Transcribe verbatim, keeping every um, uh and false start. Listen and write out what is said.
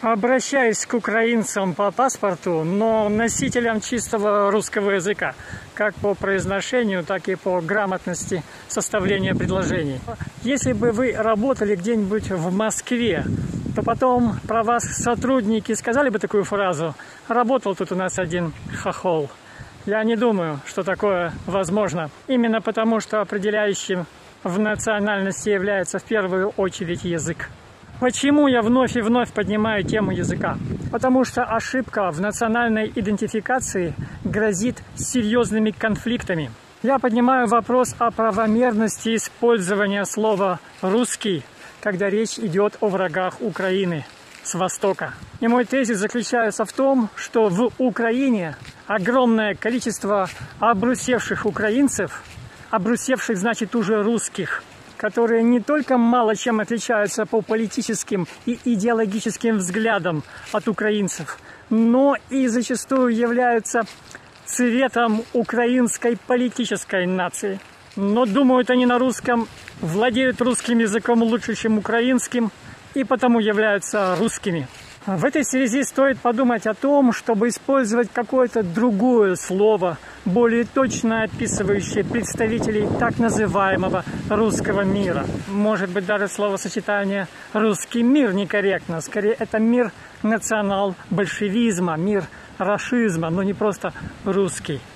Обращаюсь к украинцам по паспорту, но носителям чистого русского языка, как по произношению, так и по грамотности составления предложений. Если бы вы работали где-нибудь в Москве, то потом про вас сотрудники сказали бы такую фразу: «Работал тут у нас один хохол». Я не думаю, что такое возможно. Именно потому, что определяющим в национальности является в первую очередь язык. Почему я вновь и вновь поднимаю тему языка? Потому что ошибка в национальной идентификации грозит серьезными конфликтами. Я поднимаю вопрос о правомерности использования слова «русский», когда речь идет о врагах Украины с востока. И мой тезис заключается в том, что в Украине огромное количество обрусевших украинцев, обрусевших значит уже русских, которые не только мало чем отличаются по политическим и идеологическим взглядам от украинцев, но и зачастую являются цветом украинской политической нации. Но думают они на русском, владеют русским языком лучше, чем украинским, и потому являются русскими. В этой связи стоит подумать о том, чтобы использовать какое-то другое слово, более точно описывающее представителей так называемого русского мира. Может быть, даже словосочетание «русский мир» некорректно. Скорее, это мир национал-большевизма, мир рашизма, но не просто русский.